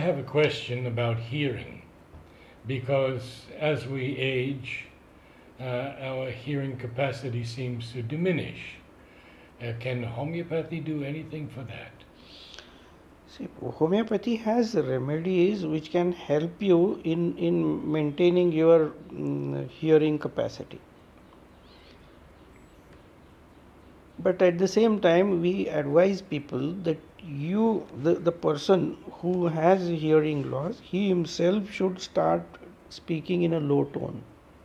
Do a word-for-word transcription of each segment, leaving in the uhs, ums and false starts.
have a question about hearing, because as we age, uh, our hearing capacity seems to diminish. Uh, can homeopathy do anything for that? See, homeopathy has remedies which can help you in, in maintaining your mm, hearing capacity. But at the same time, we advise people that you, the, the person who has hearing loss, he himself should start speaking in a low tone.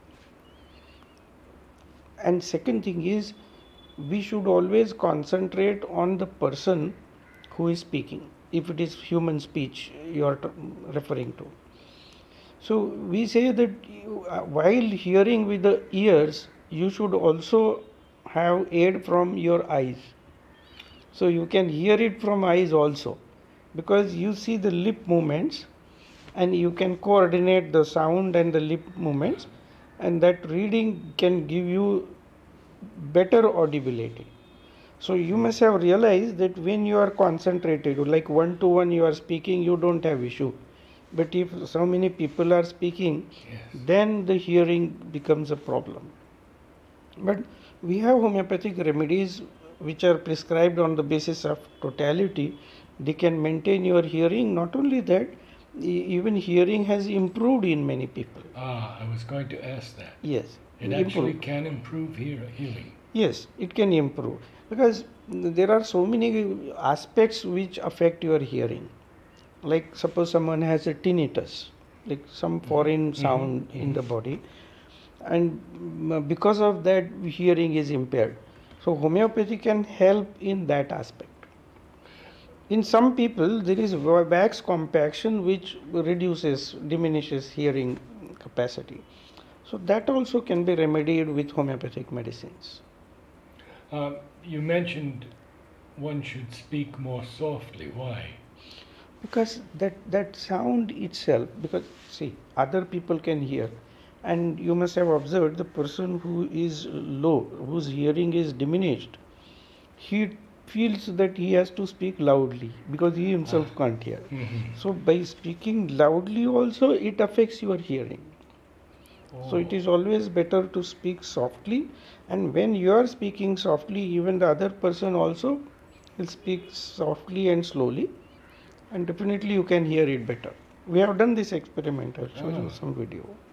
And second thing is, we should always concentrate on the person who is speaking, if it is human speech you are referring to. So we say that you, uh, while hearing with the ears, you should also have aid from your eyes. So you can hear it from eyes also, because you see the lip movements and you can coordinate the sound and the lip movements, and that reading can give you better audibility. So you must have realized that when you are concentrated, like one to one you are speaking, you don't have issue. But if so many people are speaking, Yes. then the hearing becomes a problem. But we have homeopathic remedies which are prescribed on the basis of totality. They can maintain your hearing. Not only that, e- even hearing has improved in many people. Ah, I was going to ask that. Yes. It actually improve. can improve hear- hearing. Yes, it can improve, because there are so many aspects which affect your hearing. Like suppose someone has a tinnitus, like some foreign Mhm, sound mhm, in the mhm. body, and mm, because of that hearing is impaired. So homeopathy can help in that aspect. In some people there is wax compaction which reduces, diminishes hearing capacity. So that also can be remedied with homeopathic medicines. Um, you mentioned one should speak more softly. Why? Because that that sound itself, because see, other people can hear, and you must have observed the person who is low, whose hearing is diminished, he feels that he has to speak loudly because he himself Ah. can't hear. Mhm. So by speaking loudly also it affects your hearing. So it Oh. is always better to speak softly, and when you are speaking softly, even the other person also will speak softly and slowly, and definitely you can hear it better. We have done this experiment. I'll show you Ah. some video.